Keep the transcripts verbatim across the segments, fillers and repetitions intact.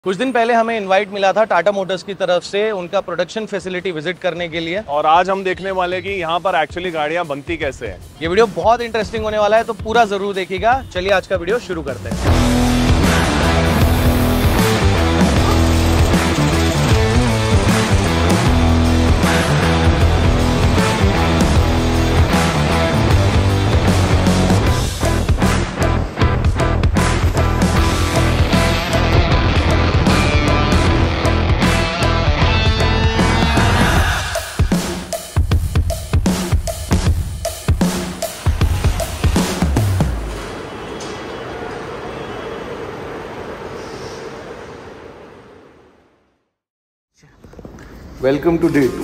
कुछ दिन पहले हमें इनवाइट मिला था टाटा मोटर्स की तरफ से उनका प्रोडक्शन फैसिलिटी विजिट करने के लिए, और आज हम देखने वाले कि यहाँ पर एक्चुअली गाड़ियाँ बनती कैसे हैं। ये वीडियो बहुत इंटरेस्टिंग होने वाला है, तो पूरा जरूर देखिएगा। चलिए आज का वीडियो शुरू करते हैं। Welcome to day two.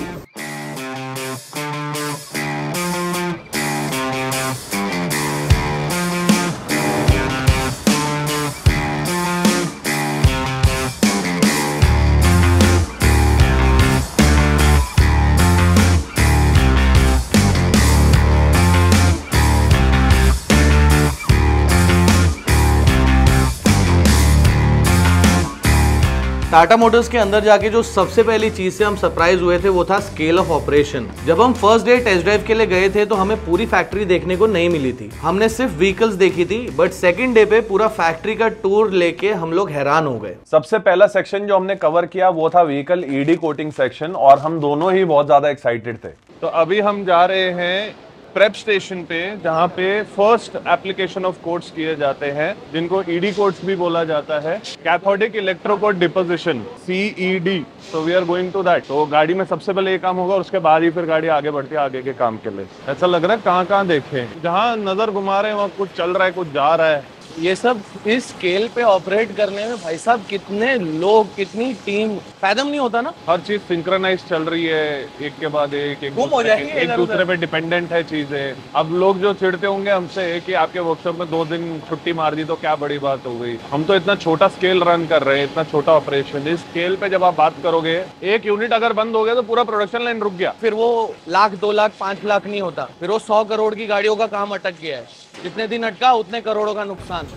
Tata Motors के अंदर जाके जो सबसे पहली चीज से हम सरप्राइज हुए थे वो था स्केल ऑफ ऑपरेशन। जब हम फर्स्ट डे टेस्ट ड्राइव के लिए गए थे तो हमें पूरी फैक्ट्री देखने को नहीं मिली थी, हमने सिर्फ व्हीकल्स देखी थी। बट सेकंड डे पे पूरा फैक्ट्री का टूर लेके हम लोग हैरान हो गए। सबसे पहला सेक्शन जो हमने कवर किया वो था व्हीकल ईडी कोटिंग सेक्शन, और हम दोनों ही बहुत ज्यादा एक्साइटेड थे। तो अभी हम जा रहे हैं प्रेप स्टेशन पे, जहाँ पे फर्स्ट एप्लीकेशन ऑफ कोट्स किए जाते हैं, जिनको ईडी कोट्स भी बोला जाता है, कैथोडिक इलेक्ट्रोकोट डिपोजिशन, सीईडी। तो we are going to that. तो गाड़ी में सबसे पहले ये काम होगा, उसके बाद ही फिर गाड़ी आगे बढ़ती है आगे के काम के लिए। ऐसा लग रहा है कहाँ कहाँ देखें, जहाँ नजर घुमा रहे हैं वहाँ कुछ चल रहा है, कुछ जा रहा है। ये सब इस स्केल पे ऑपरेट करने में भाई साहब कितने लोग, कितनी टीम, फैदम नहीं होता ना। हर चीज सिंक्रोनाइज चल रही है, एक के बाद एक, एक गुम हो जाएगी, एक दूसरे पे डिपेंडेंट है चीजें। अब लोग जो चिढ़ते होंगे हमसे कि आपके वर्कशॉप में दो दिन छुट्टी मार दी तो क्या बड़ी बात हो गई। हम तो इतना छोटा स्केल रन कर रहे हैं, इतना छोटा ऑपरेशन। इस स्केल पे जब आप बात करोगे, एक यूनिट अगर बंद हो गया तो पूरा प्रोडक्शन लाइन रुक गया। फिर वो लाख, दो लाख, पांच लाख नहीं होता, फिर वो सौ करोड़ की गाड़ियों का काम अटक गया है। जितने दिन अटका उतने करोड़ों का नुकसान।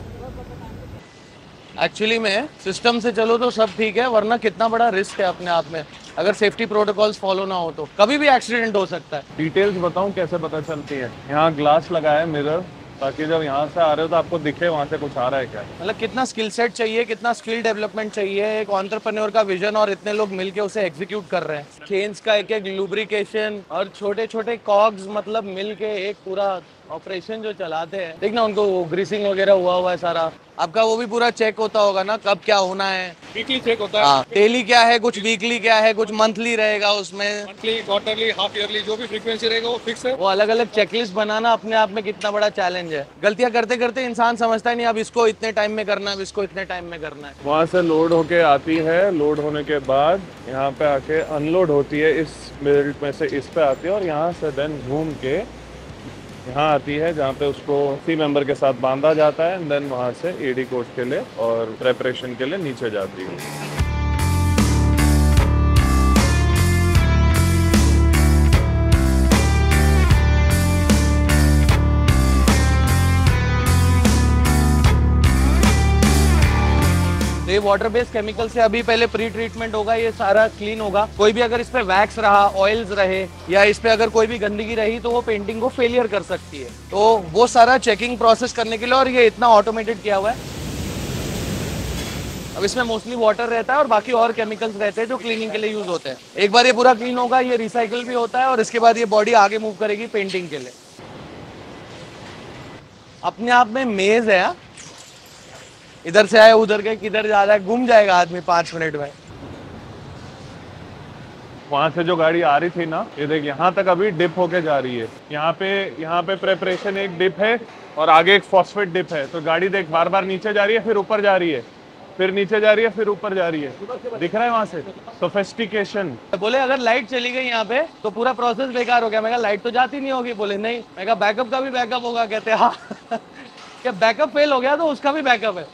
एक्चुअली में सिस्टम से चलो तो सब ठीक है, वरना कितना बड़ा रिस्क है अपने आप में। अगर सेफ्टी प्रोटोकॉल्स फॉलो ना हो तो कभी भी एक्सीडेंट हो सकता है। डिटेल्स बताऊं कैसे पता चलती है। यहाँ ग्लास लगा है, मिरर, ताकि जब यहाँ से आ रहे हो तो आपको दिखे वहाँ से कुछ आ रहा है क्या। मतलब कितना स्किल सेट चाहिए, कितना स्किल डेवलपमेंट चाहिए, एक एंटरप्रेन्योर का विजन, और इतने लोग मिलके उसे एग्जीक्यूट कर रहे हैं। चेन्स का एक एक लुब्रिकेशन और छोटे छोटे कॉग्स, मतलब मिलके एक पूरा ऑपरेशन जो चलाते हैं। देखना उनको ग्रीसिंग वगैरह हुआ हुआ है सारा। आपका वो भी पूरा चेक होता होगा ना, कब क्या होना है। वीकली चेक होता है। हाँ, डेली क्या है, कुछ वीकली क्या है, कुछ मंथली रहेगा उसमें। मंथली, क्वार्टरली, हाफ ईयरली, जो भी फ्रीक्वेंसी रहेगा वो फिक्स है। वो अलग अलग चेकलिस्ट बनाना अपने आप में कितना बड़ा चैलेंज है। गलतियां करते करते इंसान समझता ही नहीं, अब इसको इतने टाइम में करना है, अब इसको इतने टाइम में करना है। वहाँ से लोड होके आती है, लोड होने के बाद यहाँ पे आके अनलोड होती है, इस बेल्ट में से इस पे आती है, और यहाँ से देन घूम के यहाँ आती है, जहाँ पे उसको सी मेंबर के साथ बांधा जाता है। देन वहाँ से ईडी कोट के लिए और प्रेपरेशन के लिए नीचे जाती है। ये वाटर बेस्ड केमिकल से अभी पहले प्री ट्रीटमेंट होगा, ये सारा क्लीन होगा। कोई भी अगर इस पे वैक्स रहा, ऑयल्स रहे, या इस पे अगर कोई भी गंदगी रही तो वो पेंटिंग को फेलियर कर सकती है। तो वो सारा चेकिंग प्रोसेस करने के लिए, और ये इतना ऑटोमेटेड किया हुआ है। अब इसमें मोस्टली वाटर रहता है और बाकी और केमिकल्स रहते हैं जो क्लीनिंग के लिए यूज होते हैं। एक बार ये पूरा क्लीन होगा, ये रिसाइकिल भी होता है, और इसके बाद ये बॉडी आगे मूव करेगी पेंटिंग के लिए। अपने आप में मेज है। इधर से आए, उधर के, किधर जा रहा है, घूम जाएगा आदमी पांच मिनट में। वहाँ से जो गाड़ी आ रही थी ना, ये देख यहाँ तक अभी डिप होके जा रही है। यहाँ पे यहाँ पे प्रेपरेशन एक डिप है और आगे एक फॉस्फेट डिप है। तो गाड़ी देख बार बार नीचे जा रही है, फिर ऊपर जा रही है, फिर नीचे जा रही है, फिर ऊपर जा रही है। दिख रहा है वहाँ से सोफिस्टिकेशन। बोले अगर लाइट चली गई यहाँ पे तो पूरा प्रोसेस बेकार हो गया। मैं कहा लाइट तो जाती नहीं होगी। बोले नहीं। मैं कहा बैकअप का भी बैकअप होगा। कहते हाँ। क्या बैकअप फेल हो गया तो उसका भी बैकअप है।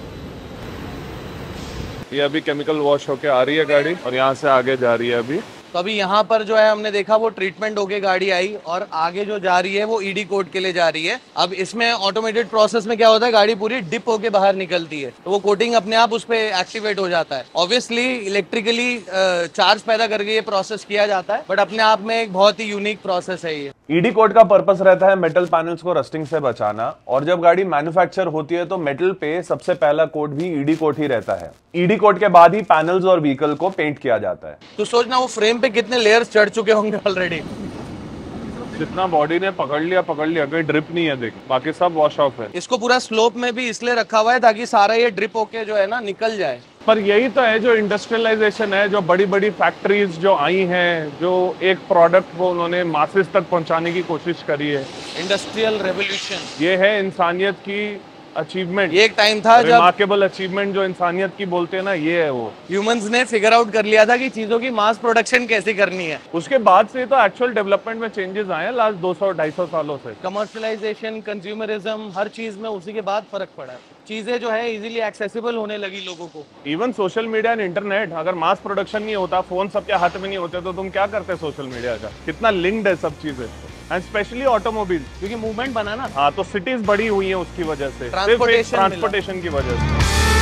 ये अभी केमिकल वॉश होके आ रही है गाड़ी, और यहाँ से आगे जा रही है अभी तो अभी यहाँ पर जो है हमने देखा वो ट्रीटमेंट होके गाड़ी आई और आगे जो जा रही है वो ईडी कोड के लिए जा रही है। अब इसमें ऑटोमेटेड प्रोसेस में क्या होता है, गाड़ी पूरी डिप होके बाहर निकलती है तो वो कोटिंग अपने आप उस पर एक्टिवेट हो जाता है। ऑब्वियसली इलेक्ट्रिकली चार्ज पैदा करके ये प्रोसेस किया जाता है, बट अपने आप में एक बहुत ही यूनिक प्रोसेस है ये। ईडी कोड का पर्पस रहता है मेटल पैनल्स को रस्टिंग से बचाना, और जब गाड़ी मैन्युफैक्चर होती है तो मेटल पे सबसे पहला कोट भी ईडी कोड ही रहता है। ईडी कोड के बाद ही पैनल्स और व्हीकल को पेंट किया जाता है। तो सोचना वो फ्रेम पे कितने लेयर्स चढ़ चुके होंगे ऑलरेडी। जितना बॉडी ने पकड़ लिया पकड़ लिया, कोई ड्रिप नहीं है देख, बाकी सब वॉश ऑफ है। इसको पूरा स्लोप में भी इसलिए रखा हुआ है ताकि सारा ये ड्रिप होके जो है ना निकल जाए। पर यही तो है जो इंडस्ट्रियलाइजेशन है, जो बड़ी बड़ी फैक्ट्रीज जो आई हैं, जो एक प्रोडक्ट को उन्होंने मासेस तक पहुंचाने की कोशिश करी है। इंडस्ट्रियल रेवोल्यूशन, ये है इंसानियत की अचीवमेंट। ये एक टाइम था जब रिमार्केबल अचीवमेंट जो इंसानियत की बोलते हैं ना, ये है वो। ह्यूमंस ने फिगर आउट कर लिया था कि चीजों की मास प्रोडक्शन कैसे करनी है। उसके बाद से तो एक्चुअल डेवलपमेंट में चेंजेस आए हैं लास्ट दो सौ ढाई सौ सालों से। कमर्शियलाइजेशन, कंज्यूमरिज्म, हर चीज में उसी के बाद फर्क पड़ा है। चीजें जो है इजीली एक्सेसिबल होने लगी लोगों को। Even social media and internet, अगर मास प्रोडक्शन नहीं होता, फोन सबके हाथ में नहीं होते, तो तुम क्या करते सोशल मीडिया का? कितना लिंक्ड है सब चीजें, एंड स्पेशली ऑटोमोबाइल, क्योंकि मूवमेंट बना ना। हाँ, तो सिटीज बड़ी हुई हैं उसकी वजह से, ट्रांसपोर्टेशन ट्रांसपोर्टेशन की वजह से।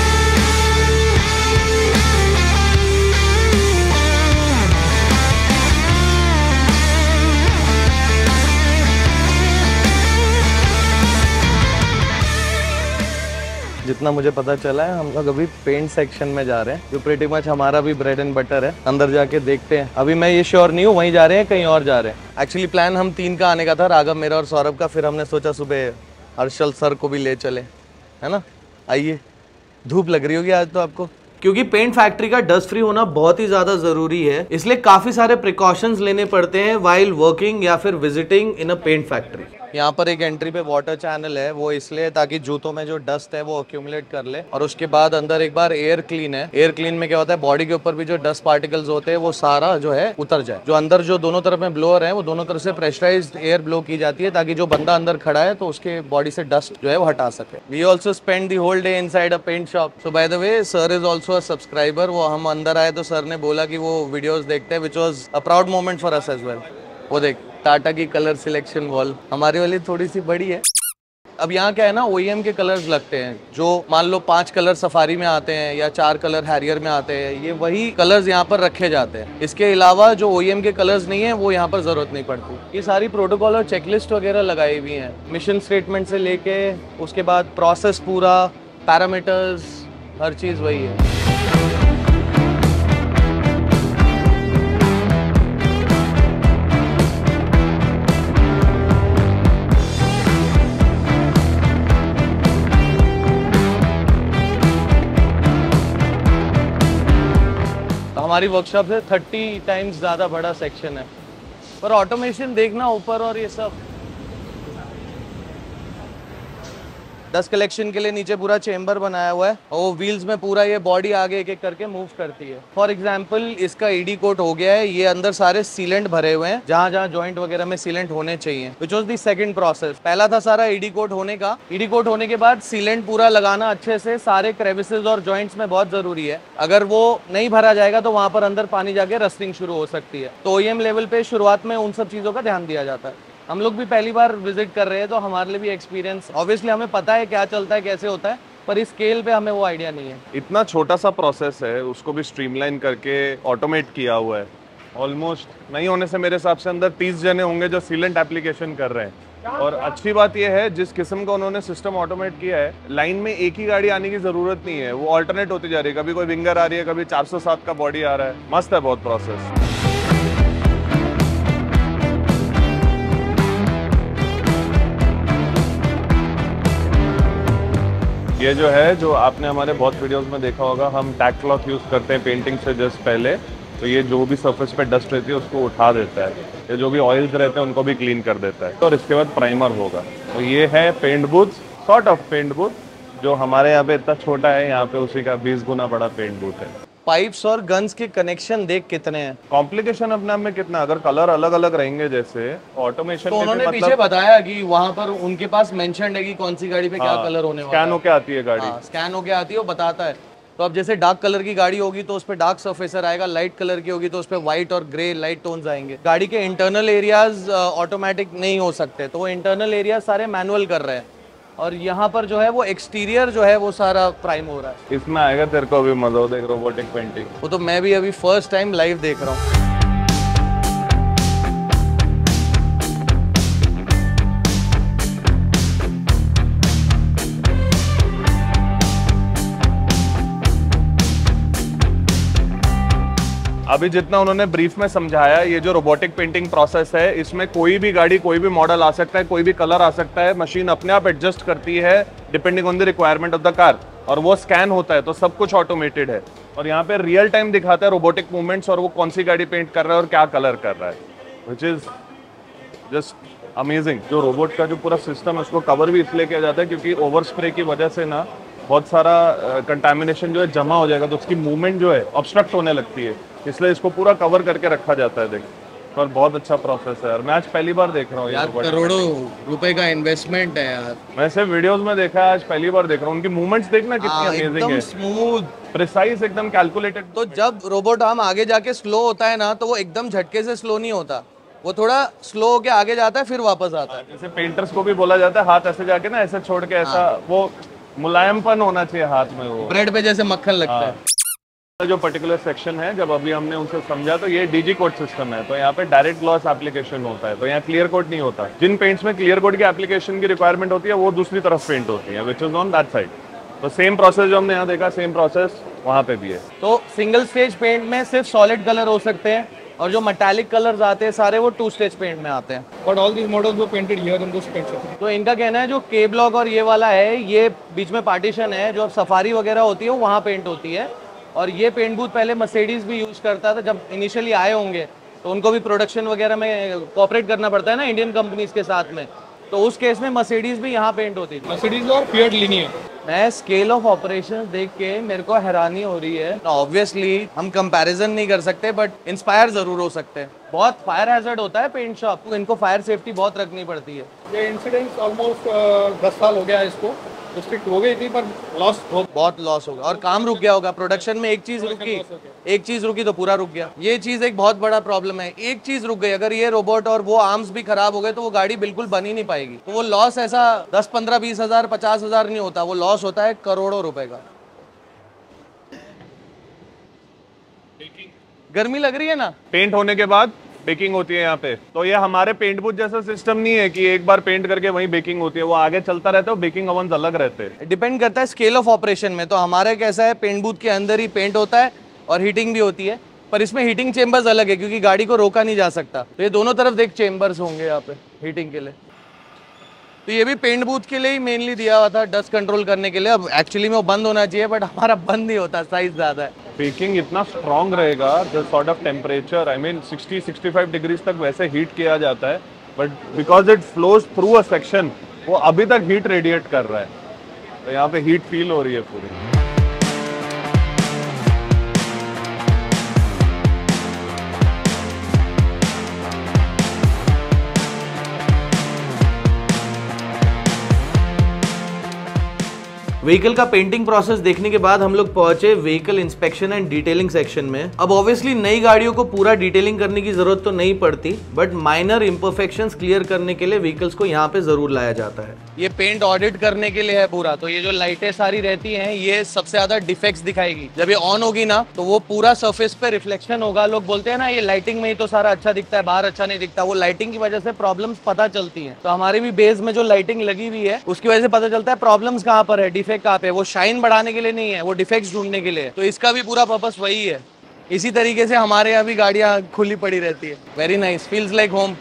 जितना मुझे पता चला है हम लोग अभी पेंट सेक्शन में जा रहे हैं, जो प्रीटी मच हमारा भी ब्रेड एंड बटर है। अंदर जाके देखते हैं। अभी मैं ये श्योर नहीं हूँ वहीं जा रहे हैं कहीं और जा रहे हैं। एक्चुअली प्लान हम तीन का आने का था, राघव मेरा और सौरभ का। फिर हमने सोचा सुबह हर्षल सर को भी ले चले, है ना। आइए, धूप लग रही होगी आज तो आपको, क्योंकि पेंट फैक्ट्री का डस्ट फ्री होना बहुत ही ज्यादा जरूरी है। इसलिए काफी सारे प्रिकॉशंस लेने पड़ते हैं वाइल वर्किंग या फिर visiting in a paint factory. यहाँ पर एक एंट्री पे वाटर चैनल है, वो इसलिए ताकि जूतों में जो डस्ट है वो अक्यूमुलेट कर ले। और उसके बाद अंदर एक बार एयर क्लीन है। एयर क्लीन में क्या होता है, बॉडी के ऊपर भी जो डस्ट पार्टिकल्स होते हैं वो सारा जो है उतर जाए। जो अंदर जो दोनों तरफ में ब्लोअर है वो दोनों तरफ से प्रेशराइज्ड एयर ब्लो की जाती है ताकि जो बंदा अंदर खड़ा है तो उसके बॉडी से डस्ट जो है वो हटा सके। We also spend the whole day inside a paint shop. So by the way, sir is also a subscriber. वो हम अंदर आए तो सर ने बोला कि वो वीडियोस देखते हैं, which was a proud moment for us as well. वो देख, टाटा की कलर सिलेक्शन वॉल, हमारी वाली थोड़ी सी बड़ी है। अब यहाँ क्या है ना, ओईएम के कलर्स लगते हैं। जो मान लो पांच कलर सफारी में आते हैं या चार कलर हैरियर में आते हैं, ये वही कलर्स यहाँ पर रखे जाते हैं। इसके अलावा जो ओईएम के कलर्स नहीं है वो यहाँ पर जरूरत नहीं पड़ती। ये सारी प्रोटोकॉल और चेकलिस्ट वगैरह लगाई हुई हैं, मिशन स्टेटमेंट से लेके उसके बाद प्रोसेस पूरा, पैरामीटर्स, हर चीज़ वही है। हमारी वर्कशॉप से थर्टी टाइम्स ज़्यादा बड़ा सेक्शन है, पर ऑटोमेशन देखना ऊपर और ये सब। डस्ट कलेक्शन के लिए नीचे पूरा चेम्बर बनाया हुआ है और वो व्हील्स में पूरा ये बॉडी आगे एक एक करके मूव करती है। फॉर एग्जांपल इसका ईडी कोट हो गया है, ये अंदर सारे सीलेंट भरे हुए हैं जहाँ जहाँ जॉइंट वगैरह में सीलेंट होने चाहिए, which was the second process. पहला था सारा ईडी कोट होने का। ईडी कोट होने के बाद सीलेंट पूरा लगाना अच्छे से सारे क्रेविसेस और जॉइंट्स में बहुत जरूरी है। अगर वो नहीं भरा जाएगा तो वहाँ पर अंदर पानी जाके रस्टिंग शुरू हो सकती है। तो ओईएम लेवल पे शुरुआत में उन सब चीज़ों का ध्यान दिया जाता है। हम लोग भी पहली बार विजिट कर रहे हैं तो हमारे लिए भी एक्सपीरियंस, ऑब्वियसली हमें पता है क्या चलता है, कैसे होता है, पर इस स्केल पे हमें वो आइडिया नहीं है। इतना छोटा सा प्रोसेस है, उसको भी स्ट्रीमलाइन करके ऑटोमेट किया हुआ है। ऑलमोस्ट नहीं होने से मेरे हिसाब से अंदर तीस जने होंगे जो सीलेंट एप्लीकेशन कर रहे हैं। और अच्छी बात यह है, जिस किस्म का उन्होंने सिस्टम ऑटोमेट किया है, लाइन में एक ही गाड़ी आने की जरूरत नहीं है, वो ऑल्टरनेट होती जा रही है। कभी कोई विंगर आ रही है, कभी चार सौ सात का बॉडी आ रहा है। मस्त है बहुत प्रोसेस। ये जो है, जो आपने हमारे बहुत वीडियोस में देखा होगा, हम टैग क्लॉथ यूज़ करते हैं पेंटिंग से जस्ट पहले। तो ये जो भी सरफेस पे डस्ट रहती है उसको उठा देता है, ये जो भी ऑयल्स रहते हैं उनको भी क्लीन कर देता है। और इसके बाद प्राइमर होगा। तो ये है paint booth, sort of paint booth, जो हमारे यहाँ पे इतना छोटा है, यहाँ पे उसी का बीस गुना बड़ा पेंट बूथ है। पाइप्स और गन्स के कनेक्शन देख कितने हैं। कॉम्प्लिकेशन अपने आप में कितना, अगर कलर अलग अलग रहेंगे जैसे ऑटोमेशन तो उन्होंने मतलब... पीछे बताया कि वहाँ पर उनके पास मेंशन है कि कौन सी गाड़ी पे हाँ, क्या कलर होने वाला है। स्कैन होके आती है गाड़ी, हाँ, स्कैन होके आती है, वो बताता है। तो अब जैसे डार्क कलर की गाड़ी होगी तो उस पर डार्क सरफेसर आएगा, लाइट कलर की होगी तो उस पर व्हाइट और ग्रे लाइट टोन्स आएंगे। गाड़ी के इंटरनल एरियाज ऑटोमेटिक नहीं हो सकते, तो वो इंटरनल एरिया सारे मैनुअल कर रहे हैं, और यहाँ पर जो है वो एक्सटीरियर जो है वो सारा प्राइम हो रहा है। इसमें आएगा तेरे को अभी मजा, देख रोबोटिक पेंटिंग। वो तो मैं भी अभी फर्स्ट टाइम लाइव देख रहा हूँ। अभी जितना उन्होंने ब्रीफ में समझाया, ये जो रोबोटिक पेंटिंग प्रोसेस है, इसमें कोई भी गाड़ी, कोई भी मॉडल आ सकता है, कोई भी कलर आ सकता है, मशीन अपने आप एडजस्ट करती है depending on the requirement of the car, और वो स्कैन होता है, तो सब कुछ ऑटोमेटेड है। और यहाँ पे रियल टाइम दिखाता है रोबोटिक मूवमेंट्स और वो कौन सी गाड़ी पेंट कर रहा है और क्या कलर कर रहा है, विच इज जस्ट अमेजिंग। जो रोबोट का जो पूरा सिस्टम है उसको कवर भी इसलिए किया जाता है क्योंकि ओवर स्प्रे की वजह से ना बहुत सारा कंटामिनेशन uh, जो है जमा हो जाएगा, तो उसकी मूवमेंट जो है ऑब्स्ट्रक्ट होने लगती है, इसलिए इसको पूरा कवर करके रखा जाता है। देख, पर बहुत अच्छा प्रोसेस है, और मैं आज पहली बार देख रहा हूँ यार। करोड़ों रुपए का इन्वेस्टमेंट है यार। मैं सिर्फ वीडियोस में देखा है, आज पहली बार देख रहा हूँ। उनकी मूवमेंट्स देखना कितनी अमेजिंग है, स्मूथ, प्रिसाइज, एकदम कैलकुलेटेड। तो जब रोबोट आर्म आगे जाके स्लो होता है ना, तो वो एकदम झटके से स्लो नहीं होता, वो थोड़ा स्लो होके आगे जाता है फिर वापस आता है। जैसे पेंटर्स को भी बोला जाता है हाथ ऐसे जाके ना ऐसे छोड़ के, ऐसा वो मुलायमपन होना चाहिए हाथ में, वो ब्रेड पे जैसे मक्खन लगता है। जो पर्टिकुलर सेक्शन है, जब अभी हमने उनसे समझा, तो ये डीजी कोड सिस्टम है, तो यहाँ पे डायरेक्ट ग्लॉस एप्लीकेशन होता है, तो यहाँ क्लियर कोड नहीं होता। जिन पेंट्स में क्लियर कोड की एप्लीकेशन की रिक्वायरमेंट होती है वो दूसरी तरफ पेंट होती है, which is on that side. तो सेम प्रोसेस जो हमने यहाँ देखा, सेम प्रोसेस वहाँ पे भी है। तो सिंगल स्टेज पेंट में सिर्फ सॉलिड कलर हो सकते हैं, और जो मेटालिक कलर्स आते हैं सारे वो टू स्टेज पेंट में आते हैं। But all these models were painted here in this paint shop. तो इनका कहना है जो के ब्लॉक और ये वाला है, ये बीच में पार्टीशन है, जो अब सफारी वगैरह होती है वो वहाँ पेंट होती है, और ये पेंट बूथ पहले मर्सिडीज भी यूज करता था। जब इनिशियली आए होंगे तो उनको भी प्रोडक्शन वगैरह में कोऑपरेट करना पड़ता है ना इंडियन कंपनीज के साथ में, तो उस केस में मर्सिडीज भी यहाँ पेंट होती थी। Mercedes और Fiat Linea. मैं स्केल ऑफ ऑपरेशंस देख के मेरे को हैरानी हो रही है। ऑब्वियसली हम कंपैरिजन नहीं कर सकते, बट इंस्पायर जरूर हो सकते हैं। बहुत फायर हैजर्ड होता है पेंट शॉप, इनको फायर सेफ्टी बहुत रखनी पड़ती है। ये इंसिडेंट ऑलमोस्ट दस साल हो गया है इसको, रिस्ट्रिक्ट हो गई थी पर लॉस बहुत लॉस होगा, और काम रुक गया होगा। प्रोडक्शन में एक चीज रुकी, एक चीज रुकी तो पूरा रुक गया। ये चीज एक बहुत बड़ा प्रॉब्लम है, एक चीज रुक गई, अगर ये रोबोट और वो आर्म्स भी खराब हो गए तो वो गाड़ी बिल्कुल बन ही नहीं पाएगी। तो वो लॉस ऐसा दस पंद्रह बीस हजार पचास हजार नहीं होता, वो लॉस होता है करोड़ों रुपए का। गर्मी लग रही है ना। पेंट होने के बाद बेकिंग होती है यहाँ पे, तो ये हमारे पेंट बूथ जैसा सिस्टम नहीं है कि एक बार पेंट करके वहीं बेकिंग होती है, वो आगे चलता रहता है, बेकिंग ओवंस अलग रहते हैं। डिपेंड करता है स्केल ऑफ ऑपरेशन में। तो हमारे कैसा है, पेंट बूथ के अंदर ही पेंट होता है और हीटिंग भी होती है, पर इसमें हीटिंग चेम्बर्स अलग है क्योंकि गाड़ी को रोका नहीं जा सकता। तो ये दोनों तरफ देख चेम्बर्स होंगे यहाँ पे हीटिंग के लिए। तो ये भी पेंट बूथ के लिए ही मेनली दिया हुआ था, डस्ट कंट्रोल करने के लिए। अब एक्चुअली में वो बंद होना चाहिए, बट हमारा बंद नहीं होता, साइज ज्यादा है। बेकिंग इतना स्ट्रॉन्ग रहेगा, the sort of temperature, I mean sixty sixty five degrees तक वैसे हीट किया जाता है, but because it flows through a section, वो अभी तक हीट रेडिएट कर रहा है, तो यहाँ पे हीट फील हो रही है पूरी। व्हीकल का पेंटिंग प्रोसेस देखने के बाद हम लोग पहुंचे vehicle inspection and detailing section में। अब ऑब्वियसली नई गाड़ियों को पूरा डिटेलिंग करने की जरूरत तो नहीं पड़ती, बट माइनर इम्परफेक्शंस क्लियर करने के लिए व्हीकल्स को यहाँ पे जरूर लाया जाता है। ये पेंट ऑडिट करने के लिए है पूरा। तो ये जो लाइटें सारी रहती हैं, ये सबसे ज्यादा डिफेक्ट्स दिखाएगी। जब ये ऑन होगी ना तो वो पूरा सरफेस पे रिफ्लेक्शन होगा। लोग बोलते हैं ना ये लाइटिंग में ही तो सारा अच्छा दिखता है, बाहर अच्छा नहीं दिखता। वो लाइटिंग की वजह से प्रॉब्लम्स पता चलती है। तो हमारी भी बेस में जो लाइटिंग लगी हुई है उसकी वजह से पता चलता है प्रॉब्लम्स कहाँ पर है, डिफेक्ट कहाँ पे। वो शाइन बढ़ाने के लिए नहीं है, वो डिफेक्ट्स ढूंढने के लिए। तो इसका भी पूरा पर्पस वही है। इसी तरीके से हमारे यहाँ भी गाड़ियाँ खुली पड़ी रहती है। Very nice, feels like home.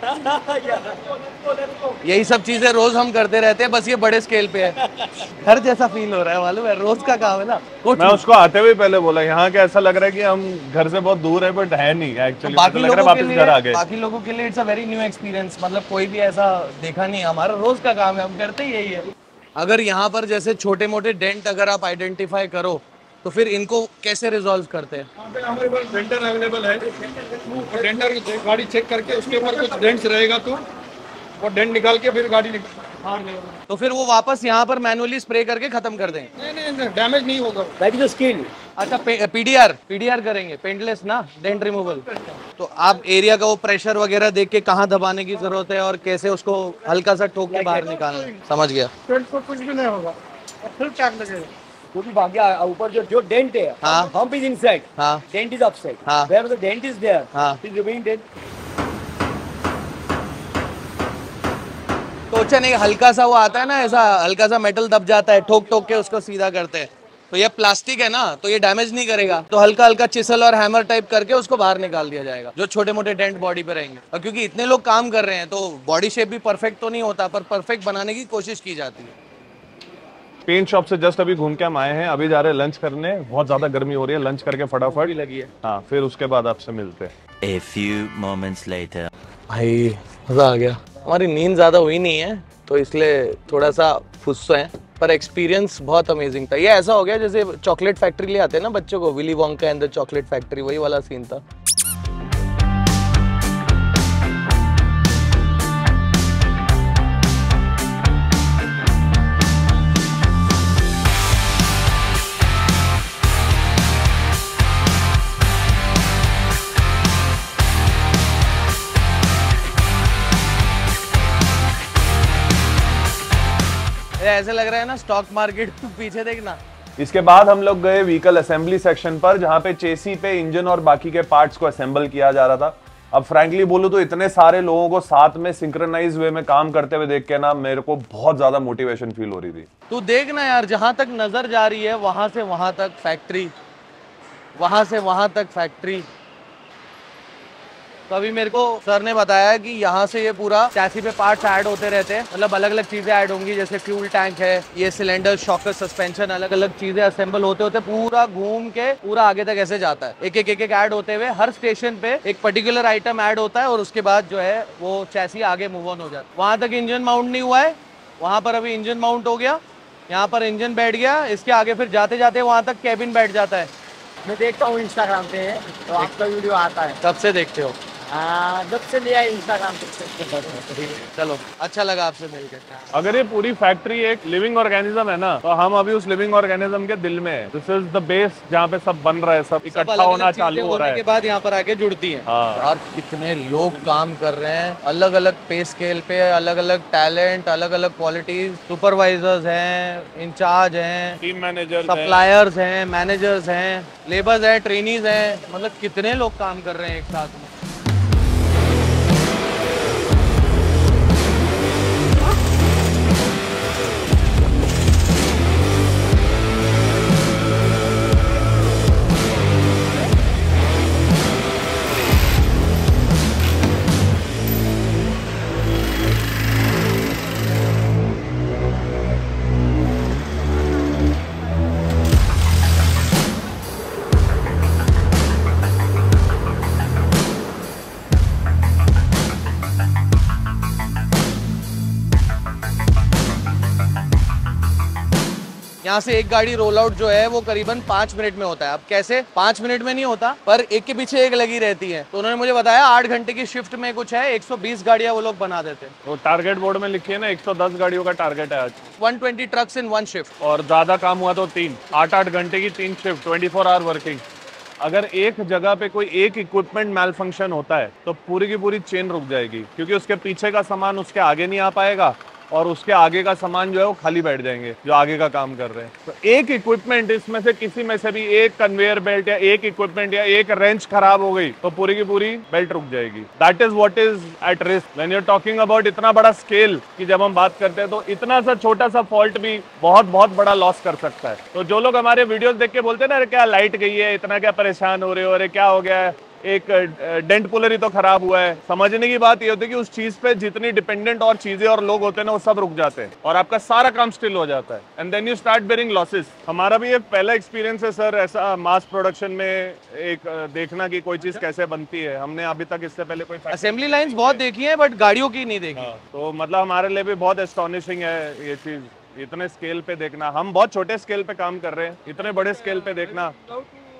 यही सब चीजें रोज हम करते रहते हैं, बस ये बड़े स्केल पे है। घर जैसा फील हो रहा है, मालूम है, रोज का काम है ना। मैं उसको आते हुए पहले बोला यहाँ के ऐसा लग रहा है कि हम घर से बहुत दूर है, बट है नहीं एक्चुअली। बाकी लग रहा है वापस घर आ गए। बाकी लोगों के लिए it's a very new experience. मतलब कोई भी ऐसा देखा नहीं, हमारा रोज का काम है, हम करते ही यही है। अगर यहाँ पर जैसे छोटे मोटे डेंट अगर आप आइडेंटिफाई करो तो फिर इनको कैसे रिजॉल्व करते हैं? यहाँ पे हमारे पास डेंटर अवेलेबल है। डेंटर गाड़ी चेक करके उसके ऊपर कुछ डेंट्स रहेगा तो वो डेंट निकाल के फिर गाड़ी हार्ड नहीं होगा। तो फिर वो वापस यहाँ पर मैनुअली स्प्रे करके खत्म कर देंगे। नहीं नहीं डैमेज नहीं होगा। That is skill. अच्छा पीडीआर पीडीआर करेंगे, पेंटलेस ना, डेंट रिमूवल। तो आप एरिया का वो प्रेशर वगैरह देख के कहाँ दबाने की जरूरत है और कैसे उसको हल्का सा ठोक के बाहर निकालना है। समझ गया। पेंट को कुछ भी नहीं होगा, सिर्फ टैग लगेगा। क्योंकि भाग्य ऊपर जो जो डेंट है, हाँ। hump is inside, हाँ dent is outside. हाँ। Where the dent is there, हाँ। it is remaining dent. टोचन एक हल्का सा वो आता है ना, ऐसा हल्का सा मेटल दब जाता है, ठोक ठोक के उसको सीधा करते हैं। तो ये प्लास्टिक है ना, तो ये डैमेज नहीं करेगा, तो हल्का हल्का चिसल और हैमर टाइप करके उसको बाहर निकाल दिया जाएगा, जो छोटे मोटे डेंट बॉडी पे रहेंगे। और क्योंकि इतने लोग काम कर रहे हैं तो बॉडी शेप भी परफेक्ट तो नहीं होता, पर परफेक्ट बनाने की कोशिश की जाती है। पेंट शॉप से जस्ट अभी घूम के हम आए हैं, अभी जा रहे हैं लंच करने। बहुत ज्यादा गर्मी हो रही है, लंच करके फटाफट लगी है। हाँ, फिर उसके बाद आपसे मिलते हैं। A few moments later. भाई मजा आ गया। हमारी नींद ज्यादा हुई नहीं है तो इसलिए थोड़ा सा फुस्स है, पर एक्सपीरियंस बहुत अमेजिंग था। ये ऐसा हो गया जैसे चॉकलेट फैक्ट्री ले आते हैं ना बच्चों को, Willy Wonka and the chocolate factory, वही वाला सीन था। ऐसे लग रहा है ना स्टॉक मार्केट, पीछे देखना। इसके बाद हम लोग गए व्हीकल असेंबली सेक्शन पर, जहां पे चेसी पे इंजन और बाकी के पार्ट्स को असेंबल किया जा रहा था। अब फ्रैंकली बोलूं तो इतने सारे लोगों को साथ में सिंक्रोनाइज वे में काम करते हुए देख के ना मेरे को बहुत ज्यादा मोटिवेशन फील हो रही थी। तू देखना यार, जहां तक नजर जा रही है वहां से वहां तक फैक्ट्री, वहां से वहां तक फैक्ट्री। तो अभी मेरे को सर ने बताया कि यहाँ से ये पूरा चैसी पे पार्ट्स ऐड होते रहते हैं, मतलब अलग अलग चीजें ऐड होंगी, जैसे फ्यूल टैंक है, ये सिलेंडर, शॉकर, सस्पेंशन, अलग अलग चीजें असेंबल होते होते पूरा घूम के पूरा आगे तक ऐसे जाता है। एक एक एक एक ऐड होते हुए हर स्टेशन पे एक पर्टिकुलर आइटम ऐड होता है और उसके बाद जो है वो चैसी आगे मूव ऑन हो जाता है। वहां तक इंजन माउंट नहीं हुआ है, वहां पर अभी इंजन माउंट हो गया, यहाँ पर इंजन बैठ गया, इसके आगे फिर जाते जाते वहां तक कैबिन बैठ जाता है। मैं देखता हूँ इंस्टाग्राम पे, तो आपका वीडियो आता है। कब से देखते हो? हाँ, जब से लिया इंस्टाग्राम पे। चलो अच्छा लगा आपसे मिलकर। अगर ये पूरी फैक्ट्री एक लिविंग ऑर्गेनिज्म है ना, तो हम अभी उस लिविंग ऑर्गेनिज्म के दिल में है। दिस इज द बेस जहाँ पे सब बन रहा है, सब इकट्ठा होना चालू हो रहा है, के बाद यहाँ पर आके जुड़ती है। हाँ। यार कितने लोग काम कर रहे हैं, अलग अलग पे स्केल पे, अलग अलग टैलेंट, अलग अलग क्वालिटीज, सुपरवाइजर्स हैं, इंचार्ज हैं, टीम मैनेजर, सप्लायर्स हैं, मैनेजर्स हैं, लेबर्स हैं, ट्रेनीज हैं, मतलब कितने लोग काम कर रहे हैं एक साथ में। यहाँ से एक गाड़ी रोल आउट जो है वो करीबन पाँच मिनट में होता है। अब कैसे पाँच मिनट में नहीं होता, पर एक के पीछे एक लगी रहती है। तो उन्होंने मुझे बताया आठ घंटे की शिफ्ट में कुछ है एक सौ बीस गाड़ियाँ वो लोग बना देते हैं। तो टारगेट बोर्ड में लिखी है ना, एक सौ दस गाड़ियों का टारगेट है आज। एक सौ बीस ट्रक्स इन वन शिफ्ट, और ज्यादा काम हुआ तो तीन, आठ आठ घंटे की तीन shift, twenty four hour working. अगर एक जगह पे कोई एक इक्विपमेंट मैल फंक्शन होता है तो पूरी की पूरी चेन रुक जाएगी, क्योंकि उसके पीछे का सामान उसके आगे नहीं आ पाएगा और उसके आगे का सामान जो है वो खाली बैठ जाएंगे जो आगे का काम कर रहे हैं। तो एक इक्विपमेंट, इसमें से किसी में से भी एक कन्वेयर बेल्ट या एक इक्विपमेंट या एक रेंच खराब हो गई तो पूरी की पूरी बेल्ट रुक जाएगी। That is what is at risk when you are talking about इतना बड़ा स्केल की जब हम बात करते हैं, तो इतना सा छोटा सा फॉल्ट भी बहुत बहुत बड़ा लॉस कर सकता है। तो जो लोग हमारे वीडियोस देख के बोलते हैं ना, अरे क्या लाइट गई है, इतना क्या परेशान हो रहे हो, अरे क्या हो गया है, एक डेंट पुलर ही तो खराब हुआ है, समझने की बात ये होती है कि उस चीज पे जितनी डिपेंडेंट और चीजें और लोग होते हैं ना, वो सब रुक जाते हैं और आपका सारा काम स्टिल हो जाता है, and then you start bearing losses. हमारा भी ये पहला एक्सपीरियंस है सर, ऐसा मास प्रोडक्शन में एक देखना कि कोई चीज कैसे बनती है। हमने अभी तक इससे पहले कोई असेंबली लाइंस बहुत देखी है बट गाड़ियों की नहीं देखी। तो मतलब हमारे लिए भी बहुत एस्टॉनिशिंग है ये चीज, इतने स्केल पे देखना। हम बहुत छोटे स्केल पे काम कर रहे हैं, इतने बड़े स्केल पे देखना।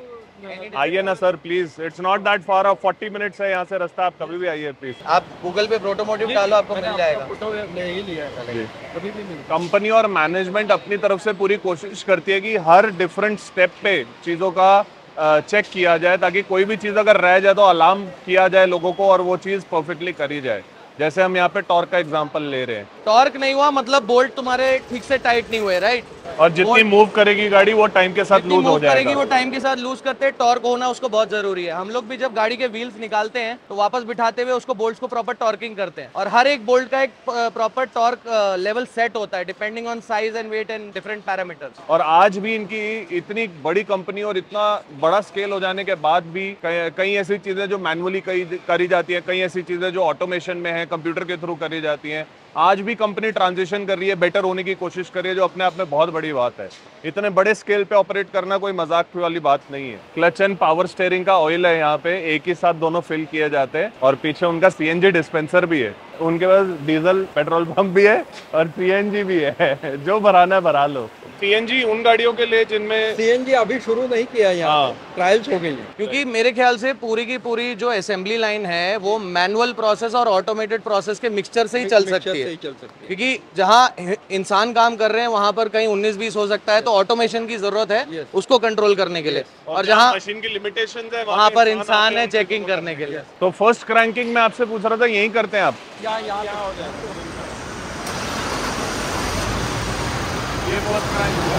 आइए ना sir please, it's not that far, of forty minutes है यहाँ से रास्ता, आप कभी भी आइए प्लीज। आप गूगल पे प्रोटोमोटिव डालो, आपको मिल जाएगा। फोटो ले ही लिया है, कभी भी नहीं। कंपनी और मैनेजमेंट अपनी तरफ से पूरी कोशिश करती है कि हर डिफरेंट स्टेप पे चीज़ों का चेक किया जाए, ताकि कोई भी चीज़ अगर रह जाए तो अलार्म किया जाए लोगों को और वो चीज़ परफेक्टली करी जाए। जैसे हम यहाँ पे टॉर्क का एग्जांपल ले रहे हैं, टॉर्क नहीं हुआ मतलब बोल्ट तुम्हारे ठीक से टाइट नहीं हुए, राइट? और जितनी मूव करेगी गाड़ी वो टाइम के साथ लूज हो जाएगा। करेगी वो टाइम के साथ लूज करते हैं, टॉर्क होना उसको बहुत जरूरी है। हम लोग भी जब गाड़ी के व्हील्स निकालते हैं तो वापस बिठाते हुए उसको बोल्ट्स को प्रॉपर टॉर्किंग करते हैं, और हर एक बोल्ट का एक प्रॉपर टॉर्क लेवल सेट होता है depending on size and weight and different parameters. और आज भी इनकी इतनी बड़ी कंपनी और इतना बड़ा स्केल हो जाने के बाद भी कई ऐसी चीजें जो मैनुअली करी जाती है, कई ऐसी चीजें जो ऑटोमेशन में है, कंप्यूटर के थ्रू करी जाती हैं, आज भी कंपनी ट्रांजिशन कर रही है, बेटर होने की कोशिश कर रही है, जो अपने आप में बहुत बड़ी बात है। इतने बड़े स्केल पे ऑपरेट करना कोई मजाक वाली बात नहीं है। क्लच एंड पावर स्टीयरिंग का ऑयल है यहाँ पे, एक ही साथ दोनों फिल किए जाते हैं, और पीछे उनका सीएनजी डिस्पेंसर भी है। उनके पास डीजल पेट्रोल पंप भी है और सीएनजी भी है, जो भराना है भरा लो। सीएनजी उन गाड़ियों के लिए जिनमें सीएनजी अभी शुरू नहीं किया यहाँ, ट्रायल्स हो गई है। क्योंकि मेरे ख्याल से पूरी की पूरी जो असेंबली लाइन है वो मैनुअल प्रोसेस और ऑटोमेटेड प्रोसेस के मिक्सचर से ही चल सकती है, क्योंकि जहाँ इंसान काम कर रहे हैं वहाँ पर कहीं उन्नीस बीस हो सकता है, तो ऑटोमेशन की जरूरत है उसको कंट्रोल करने के लिए, और जहाँ मशीन की लिमिटेशन है वहाँ पर इंसान है चेकिंग करने के लिए। तो फर्स्ट क्रैंकिंग में आपसे पूछ रहा था, यही करते हैं आप? क्या यहाँ हो जाए ये बहुत क्रैंक हुआ।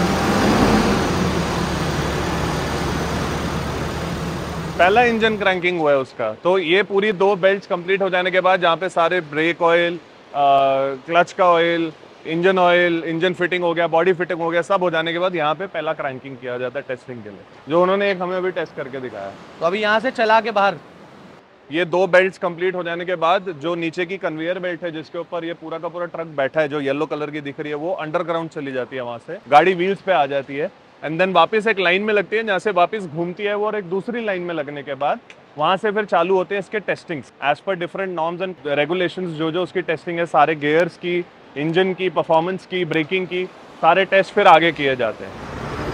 पहला इंजन क्रैंकिंग हुआ है उसका, तो ये पूरी दो बेल्ट्स कंप्लीट हो जाने के बाद, जहाँ पे सारे ब्रेक ऑयल, क्लच का oil, engine oil, engine fitting हो गया, बॉडी फिटिंग हो गया, सब हो जाने के बाद यहाँ पे पहला क्रैंकिंग किया जाता है टेस्टिंग के लिए, जो उन्होंने एक हमें अभी टेस्ट करके दिखाया। तो अभी यहाँ से चला के बाहर ये दो बेल्ट्स कंप्लीट हो जाने के बाद जो नीचे की कन्वेयर बेल्ट है जिसके ऊपर ये पूरा का पूरा ट्रक बैठा है, जो येलो कलर की दिख रही है, वो अंडरग्राउंड चली जाती है, वहां से गाड़ी व्हील्स पे आ जाती है, एंड देन वापस एक लाइन में लगती है, जहाँ से वापस घूमती है वो, और एक दूसरी लाइन में लगने के बाद वहां से फिर चालू होते हैं इसके testings as per different norms and regulations. जो जो उसकी टेस्टिंग है, सारे गियर्स की, इंजन की, परफॉर्मेंस की, ब्रेकिंग की, सारे टेस्ट फिर आगे किए जाते हैं।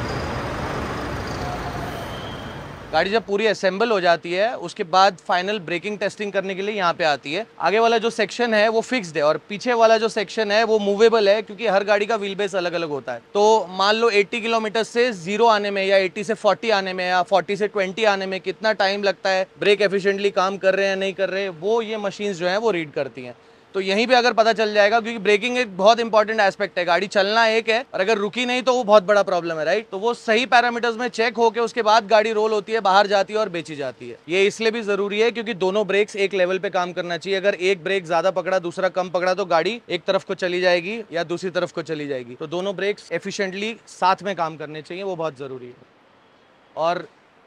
गाड़ी जब पूरी असेंबल हो जाती है उसके बाद फाइनल ब्रेकिंग टेस्टिंग करने के लिए यहाँ पे आती है। आगे वाला जो सेक्शन है वो फिक्स्ड है, और पीछे वाला जो सेक्शन है वो मूवेबल है, क्योंकि हर गाड़ी का व्हील बेस अलग अलग होता है। तो मान लो अस्सी किलोमीटर से जीरो आने में, या अस्सी से चालीस आने में, या चालीस से बीस आने में कितना टाइम लगता है, ब्रेक एफिशिएंटली काम कर रहे हैं नहीं कर रहे, वो ये मशीन्स जो है वो रीड करती हैं। तो यहीं पे अगर पता चल जाएगा, क्योंकि ब्रेकिंग एक बहुत इंपॉर्टेंट एस्पेक्ट है, गाड़ी चलना एक है और अगर रुकी नहीं तो वो बहुत बड़ा प्रॉब्लम है, राइट? तो वो सही पैरामीटर्स में चेक होके उसके बाद गाड़ी रोल होती है, बाहर जाती है और बेची जाती है। ये इसलिए भी जरूरी है क्योंकि दोनों ब्रेक्स एक लेवल पे काम करना चाहिए। अगर एक ब्रेक ज्यादा पकड़ा दूसरा कम पकड़ा तो गाड़ी एक तरफ को चली जाएगी या दूसरी तरफ को चली जाएगी। तो दोनों ब्रेक्स एफिशिएंटली साथ में काम करने चाहिए, वो बहुत जरूरी है, और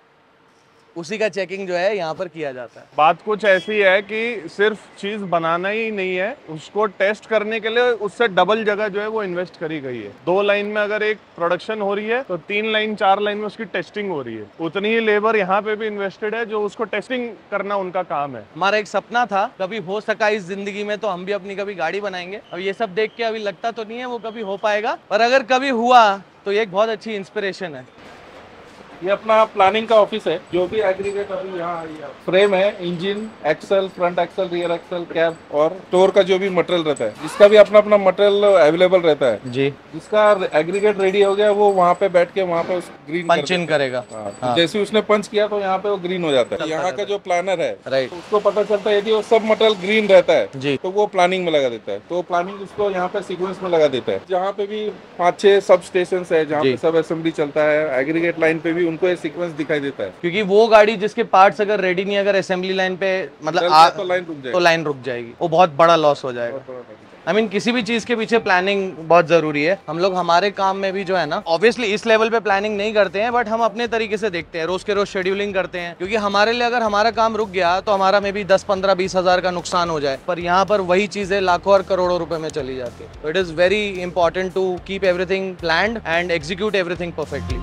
उसी का चेकिंग जो है यहाँ पर किया जाता है। बात कुछ ऐसी है कि सिर्फ चीज बनाना ही नहीं है, उसको टेस्ट करने के लिए उससे डबल जगह जो है वो इन्वेस्ट करी गई है। दो लाइन में अगर एक प्रोडक्शन हो रही है तो तीन लाइन चार लाइन में उसकी टेस्टिंग हो रही है। उतनी ही लेबर यहाँ पे भी इन्वेस्टेड है जो उसको टेस्टिंग करना उनका काम है। हमारा एक सपना था, कभी हो सका इस जिंदगी में तो हम भी अपनी कभी गाड़ी बनाएंगे। अब ये सब देख के अभी लगता तो नहीं है वो कभी हो पाएगा, पर अगर कभी हुआ तो ये एक बहुत अच्छी इंस्पिरेशन है। ये अपना प्लानिंग का ऑफिस है, जो भी एग्रीगेट अभी यहाँ फ्रेम है, engine, axle, front axle, rear axle, cab और स्टोर का जो भी मटेरियल रहता है, इसका भी अपना अपना मटेरियल अवेलेबल रहता है जी। जिसका एग्रीगेट रेडी हो गया वो वहाँ पे बैठ के वहाँ पे ग्रीन पंच इन करेगा। हाँ। जैसे उसने पंच किया तो यहाँ पे वो ग्रीन हो जाता है। यहाँ का जो प्लानर है, राइट, उसको पता चलता है यदि वो सब मटेरियल ग्रीन रहता है जी, तो वो प्लानिंग में लगा देता है। तो प्लानिंग उसको यहाँ पे सीक्वेंस में लगा देता है। जहाँ पे भी पाँच छह सब स्टेशन है जहाँ पे सब असेंबली चलता है, एग्रीगेट लाइन पे भी उनको ये सीक्वेंस दिखाई देता है। क्योंकि वो गाड़ी जिसके पार्ट्स अगर रेडी नहीं, अगर असेंबली लाइन पे मतलब आ, तो लाइन रुक जाएगी, तो लाइन रुक जाएगी, वो बहुत बड़ा लॉस हो जाएगा। आई I मीन mean, किसी भी चीज के पीछे प्लानिंग बहुत जरूरी है। हम लोग हमारे काम में भी जो है ना, ऑब्वियसली इस लेवल पे प्लानिंग नहीं करते हैं, बट हम अपने तरीके से देखते हैं, रोज के रोज शेड्यूलिंग करते हैं, क्योंकि हमारे लिए अगर हमारा काम रुक गया तो हमारा में भी दस पंद्रह बीस हजार का नुकसान हो जाए, पर यहाँ पर वही चीजें लाखों और करोड़ों रुपए में चली जाती है। तो it is very important to keep everything planned and execute everything perfectly.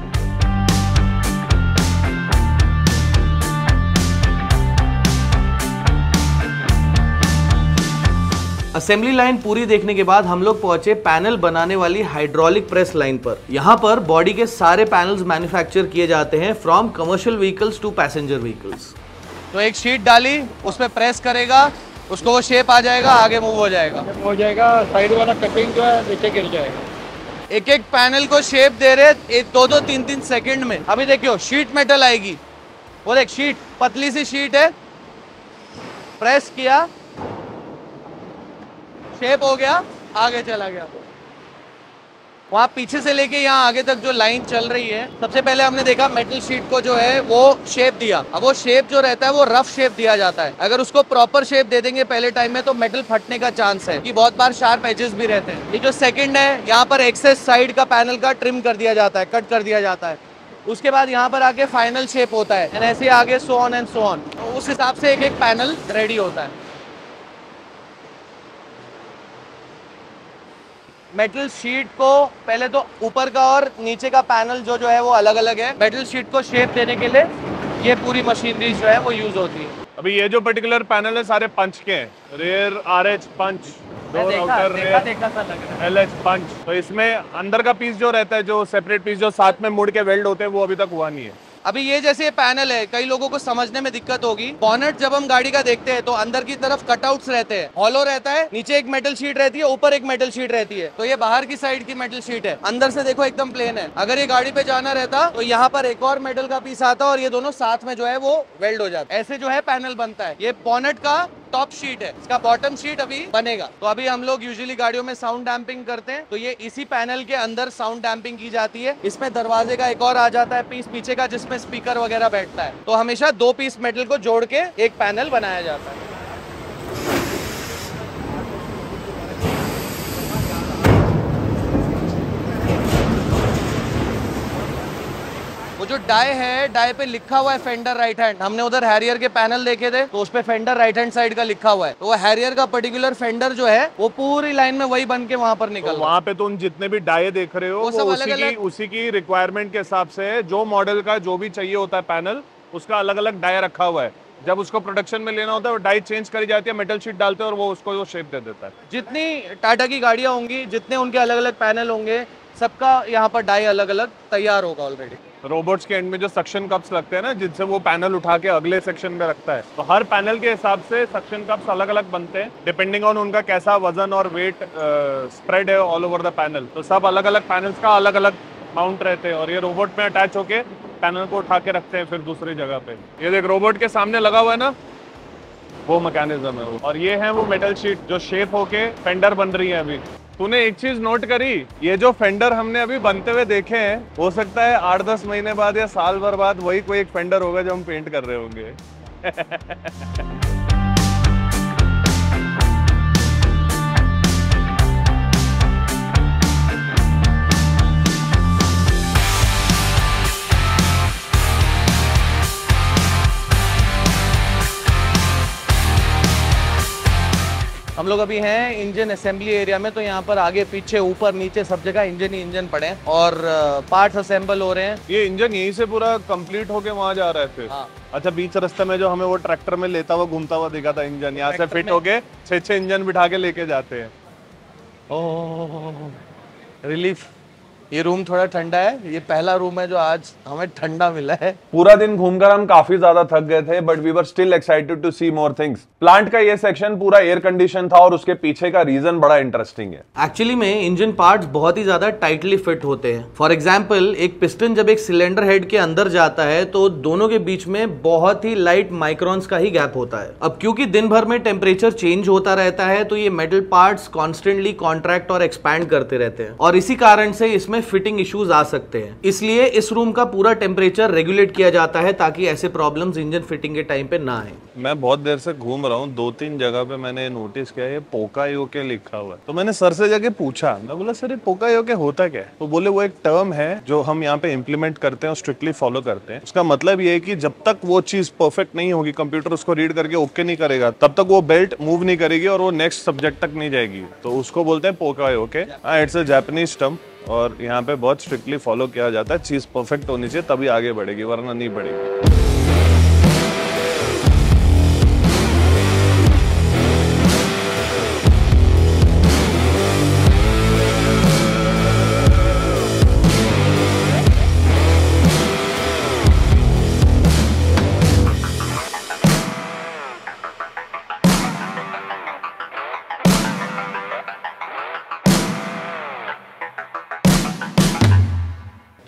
Assembly line पूरी देखने के बाद हम लोग पहुंचे पैनल बनाने वाली हाइड्रोलिक प्रेस लाइन पर। यहाँ पर बॉडी के सारे पैनल्स मैन्युफैक्चर किए जाते हैं from commercial vehicles to passenger vehicles. तो एक शीट डाली, उस पर प्रेस करेगा, उसको वो शेप आ जाएगा, आगे मूव हो जाएगा हो जाएगा। साइड वाला कटिंग जो है नीचे गिर जाएगा। एक एक पैनल को शेप दे रहे एक दो दो तीन तीन सेकंड में। अभी देखियो शीट मेटल आएगी, वो देख शीट, पतली सी शीट है, प्रेस किया, शेप हो गया, आगे चला गया। वहाँ पीछे से लेके यहाँ आगे तक जो लाइन चल रही है, सबसे पहले हमने देखा मेटल शीट को जो है वो शेप दिया। अब वो शेप जो रहता है वो रफ शेप दिया जाता है। अगर उसको प्रॉपर शेप दे देंगे पहले टाइम में तो मेटल फटने का चांस है कि बहुत बार शार्प एजेस भी रहते हैं। ये जो सेकंड है, यहाँ पर एक्सेस साइड का पैनल का ट्रिम कर दिया जाता है, कट कर दिया जाता है। उसके बाद यहाँ पर आके फाइनल शेप होता है, एंड ऐसे आगे so on and so on. उस हिसाब से एक एक पैनल रेडी होता है। मेटल शीट को पहले तो ऊपर का और नीचे का पैनल जो जो है वो अलग अलग है। मेटल शीट को शेप देने के लिए ये पूरी मशीनरी जो है वो यूज होती है। अभी ये जो पर्टिकुलर पैनल है सारे पंच के हैं, rear R H punch, door outer rear L H punch. तो इसमें अंदर का पीस जो रहता है, जो सेपरेट पीस जो साथ में मुड़ के वेल्ड होते हैं, वो अभी तक हुआ नहीं है। अभी ये जैसे ये पैनल है, कई लोगों को समझने में दिक्कत होगी। बॉनेट जब हम गाड़ी का देखते हैं तो अंदर की तरफ कटआउट्स रहते हैं, हॉलो रहता है, नीचे एक मेटल शीट रहती है, ऊपर एक मेटल शीट रहती है। तो ये बाहर की साइड की मेटल शीट है, अंदर से देखो एकदम प्लेन है। अगर ये गाड़ी पे जाना रहता तो यहाँ पर एक और मेटल का पीस आता और ये दोनों साथ में जो है वो वेल्ड हो जाता। ऐसे जो है पैनल बनता है। ये बॉनेट का टॉप शीट है, इसका बॉटम शीट अभी बनेगा। तो अभी हम लोग यूजुअली गाड़ियों में साउंड डैम्पिंग करते हैं, तो ये इसी पैनल के अंदर साउंड डैम्पिंग की जाती है। इसमें दरवाजे का एक और आ जाता है पीस पीछे का, जिसमें स्पीकर वगैरह बैठता है। तो हमेशा दो पीस मेटल को जोड़ के एक पैनल बनाया जाता है। वो जो डाई है, डाई पे लिखा हुआ है फेंडर राइट हैंड। हमने उधर हैरियर के पैनल देखे थे तो उस पे फेंडर राइट हैंड साइड का लिखा हुआ है। तो वो हैरियर का पर्टिकुलर फेंडर जो है वो पूरी लाइन में वही बन के वहां पर निकल। तो वहाँ पे तुम जितने भी डाई देख रहे हो वो वो, सब वो अलग उसी की उसी की रिक्वायरमेंट के हिसाब से जो मॉडल का जो भी चाहिए होता है पैनल, उसका अलग अलग डाई रखा हुआ है। जब उसको प्रोडक्शन में लेना होता है वो डाई चेंज करी जाती है, मेटल शीट डालते हैं और वो उसको वो शेप दे देता है। जितनी टाटा की गाड़ियां होंगी, जितने उनके अलग अलग पैनल होंगे, सबका यहाँ पर डाई अलग अलग तैयार होगा ऑलरेडी। रोबोट्स के एंड में जो सक्शन कप्स लगते हैं ना, जिनसे वो पैनल उठा के अगले सेक्शन में रखता है, तो हर पैनल के हिसाब से सक्शन कप्स अलग अलग बनते हैं डिपेंडिंग ऑन उनका कैसा वजन और वेट स्प्रेड है ऑल ओवर द पैनल। तो सब अलग अलग पैनल्स का अलग अलग माउंट रहते हैं और ये रोबोट में अटैच होके पैनल को उठा के रखते हैं फिर दूसरी जगह पे। ये देख रोबोट के सामने लगा हुआ है ना, वो मैकेनिज्म है वो। और ये है वो मेटल शीट जो शेप होके फेंडर बन रही है अभी। तूने एक चीज नोट करी, ये जो फेंडर हमने अभी बनते हुए देखे हैं, हो सकता है आठ दस महीने बाद या साल भर बाद वही कोई एक फेंडर होगा जो हम पेंट कर रहे होंगे। हम लोग अभी हैं इंजन असेंबली एरिया में। तो यहाँ पर आगे पीछे ऊपर नीचे सब जगह इंजन ही इंजन पड़े हैं और पार्ट्स असेंबल हो रहे हैं। ये इंजन यहीं से पूरा कंप्लीट होके वहां जा रहा है फिर। हाँ। अच्छा, बीच रास्ते में जो हमें वो ट्रैक्टर में लेता हुआ घूमता हुआ दिखा था इंजन, यहाँ से फिट होके छह छह इंजन बिठा के लेके जाते हैं। ओह रिलीफ। ये रूम थोड़ा ठंडा है, ये पहला रूम है जो आज हमें ठंडा मिला है। पूरा दिन घूमकर हम काफी ज्यादा थक गए थे, but we were still excited to see more things. Plant का ये सेक्शन पूरा एयर कंडीशन था और उसके पीछे का रीजन बड़ा इंटरेस्टिंग है। एक्चुअली में इंजन पार्ट्स बहुत ही ज्यादा टाइटली फिट होते हैं। फॉर एग्जाम्पल, एक पिस्टन जब एक सिलेंडर हेड के अंदर जाता है तो दोनों के बीच में बहुत ही लाइट माइक्रोन्स का ही गैप होता है। अब क्योंकि दिन भर में टेम्परेचर चेंज होता रहता है तो ये मेटल पार्ट्स कॉन्स्टेंटली कॉन्ट्रैक्ट और एक्सपैंड करते रहते हैं और इसी कारण से इसमें फिटिंग इश्यूज आ सकते हैं। इसलिए इस रूम का पूरा टेम्परेचर रेगुलेट किया जाता है ताकि ऐसे प्रॉब्लम्स इंजन फिटिंग के टाइम पे ना आए। मैं बहुत देर से घूम रहा हूँ, दो तीन जगह पे मैंने नोटिस किया ये पोकायोके लिखा हुआ है। तो मैंने सर से जाके पूछा, मैं बोला सर ये पोकायोके होता क्या है? तो बोले वो एक टर्म है जो हम यहाँ पे इम्प्लीमेंट करते हैं और स्ट्रिक्टली फॉलो करते हैं। उसका मतलब ये है कि जब तक वो चीज परफेक्ट नहीं होगी, कंप्यूटर उसको रीड करके ओके नहीं करेगा, तब तक वो बेल्ट मूव नहीं करेगी और वो नेक्स्ट सब्जेक्ट तक नहीं जाएगी। तो उसको बोलते हैं poka-yoke. It's a Japanese term और यहाँ पे बहुत स्ट्रिक्टली फॉलो किया जाता है। चीज परफेक्ट होनी चाहिए तभी आगे बढ़ेगी, वरना नहीं बढ़ेगी।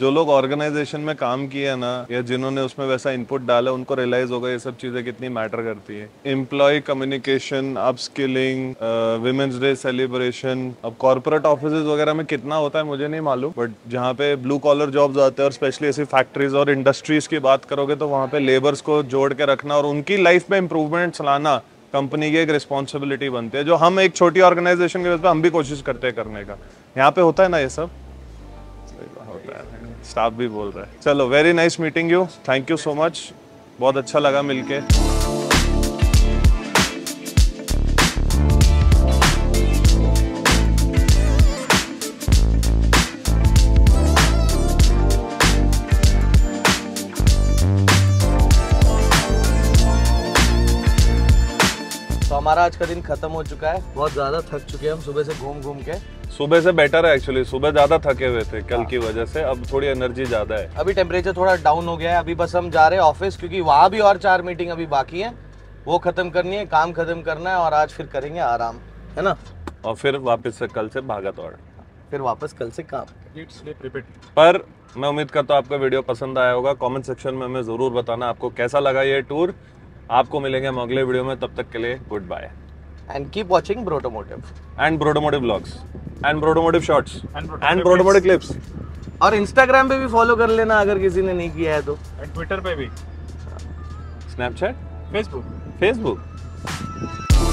जो लोग ऑर्गेनाइजेशन में काम किए हैं ना, या जिन्होंने उसमें वैसा इनपुट डाला, उनको रियलाइज होगा ये सब चीजें कितनी मैटर करती है। Employee communication, upskilling, women's day celebration. अब कॉर्पोरेट ऑफिसेज वगैरह में कितना होता है मुझे नहीं मालूम, बट जहाँ पे ब्लू कॉलर जॉब्स आते हैं और स्पेशली ऐसी फैक्ट्रीज और इंडस्ट्रीज की बात करोगे तो वहाँ पे लेबर्स को जोड़ के रखना और उनकी लाइफ में इंप्रूवमेंट्स लाना कंपनी की एक रिस्पॉन्सिबिलिटी बनती है, जो हम एक छोटी ऑर्गेनाइजेशन के वजह से हम भी कोशिश करते हैं करने का। यहाँ पे होता है ना ये सब, होता है, स्टाफ भी बोल रहा है। चलो, very nice meeting you, thank you so much, बहुत अच्छा लगा मिलके। तो हमारा आज का दिन खत्म हो चुका है, बहुत ज्यादा थक चुके हैं हम सुबह से घूम घूम के। सुबह से बेटर है एक्चुअली, सुबह ज्यादा थके हुए थे कल की वजह से, अब थोड़ी एनर्जी ज्यादा है। अभी टेम्परेचर थोड़ा डाउन हो गया है, अभी बस हम जा रहे हैं ऑफिस, क्योंकि वहाँ भी और चार मीटिंग अभी बाकी है, वो खत्म करनी है, काम खत्म करना है और आज फिर करेंगे आराम, है ना। और फिर वापस से कल से भागा दौड़, फिर वापस कल से काम। पर मैं उम्मीद करता हूँ आपको वीडियो पसंद आया होगा। कमेंट सेक्शन में हमें जरूर बताना आपको कैसा लगा ये टूर। आपको मिलेंगे हम अगले वीडियो में, तब तक के लिए goodbye and keep watching Brotomotive and Brotomotive vlogs and Brotomotive shorts and Brotomotive clips. और इंस्टाग्राम पे भी फॉलो कर लेना अगर किसी ने नहीं किया है तो, ट्विटर पे भी, स्नैपचैट, फेसबुक फेसबुक